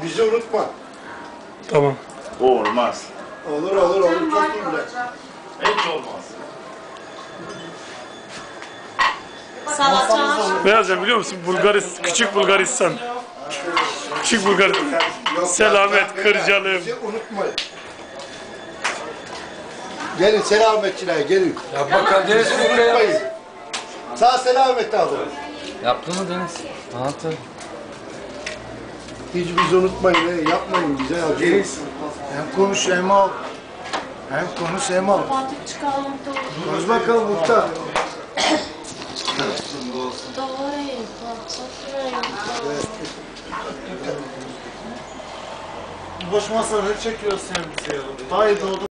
Bizi unutma. Tamam. Olmaz. Olur çok iyi bile. Hiç olmaz. Salata. Beyazcan biliyor musun? Küçük Bulgaristan. Küçük Bulgaristan. Selamet, Kırcalı. Bizi unutmayın. Gelin selametçiler gelin. Ya bakalım Deniz Unutmayın. Sağ selamet abi. yaptın mı Deniz? Anlattı. Hiç bizi unutmayın. Yapmayın bize ya. Deniz, hem konuş hem al. Hem konuş hem al. Fatih çıkarmakta olur. Konuş bakalım muhtar. Doğru. Boş masada ne çekiyorsun sen bize ya? Daha iyi doğdu.